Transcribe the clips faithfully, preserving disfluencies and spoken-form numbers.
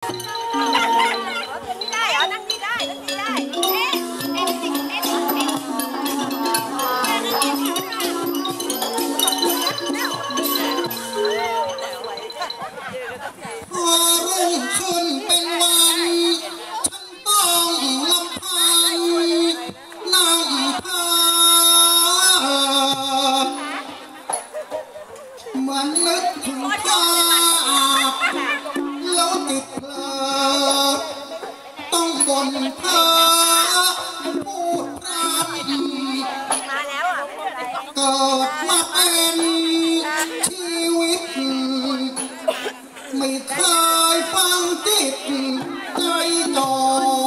ไม่ได้เหรอนั่งนี่ได้นั่งนี่ได้เอ๊ะเอ๊ะเอ๊ะเอ๊ะเอ๊ะพอรุ่งขึ้นเป็นวันฉันต้องลำพังนั่งพาเหมือนนึกถึงภาพแล้วติดเพลิดต้องบ่นเพ้อพูดพร่ำมาแล้วอ่ะไม่เป็นไรเกิดมาเป็นชีวิตไม่เคยฟังจิตใจจ่อ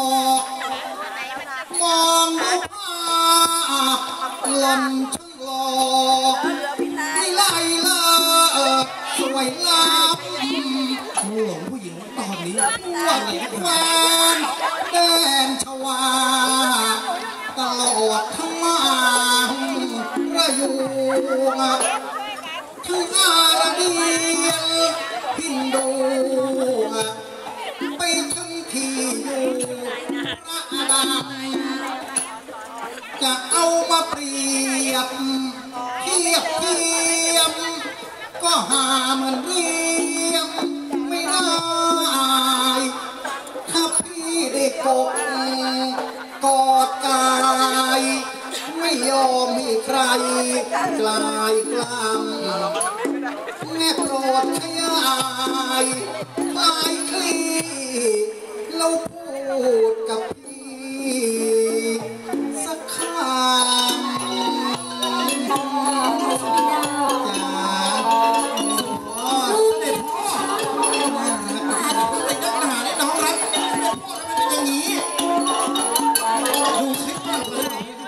มองดูภาพหล่นช่างหล่อไม่ไล่เลิศสวยงามหลงผู้หญิงตอนนี้พวกแฟนแดนชวาตลอดทั้งมาระยูทั้งอาระเดียฮินดูไปถึงที่อยู่พระดำจะเอามาเปรียบเทียบเทียมก็หามันเรียมไม่ได้ถ้าพี่ได้กดกอดกายไม่ยอมให้ใครกลายกล้ำแม่โปรดขยายคลายคลีเราพูดกับพี่สักคำจ้าเด็กพ่อเป็นนักหนาได้น้องครับพ่อทำไมเป็นอย่างนี้ดูคลิปมากเลย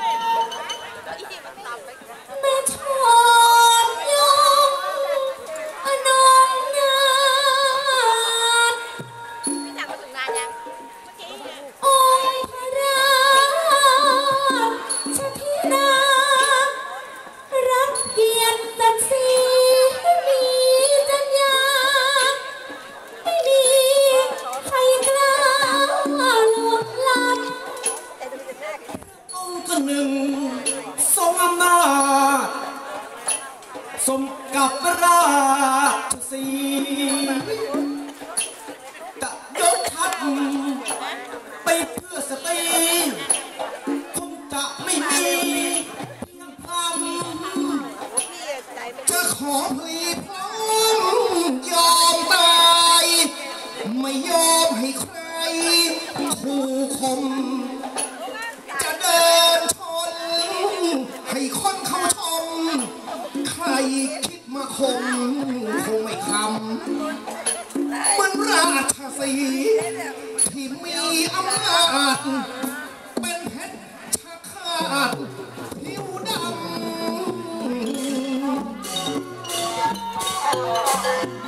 แม่ชอบยงอนงนาถพี่จักรมาถึงนานยังเมื่อกี้องค์พระราชธิดารักเกียรติศักดิ์ศรีมีจัญญาไม่มีใครกล้าลวงล้ำองค์ก็หนึ่งทรงอำนาจสมกับราชสีจะยกทัพไปเพื่อสตรีคงจะไม่มีเพียงพำจะขอพลีพร้อมยอมตายไม่ยอมให้ใครคู่คมจะเดินชนให้คนเขาชมใครคิดมาคงคงไม่คำมันราชสีห์ที่มีอำนาจเป็นเพชรชะคาดผิวดำ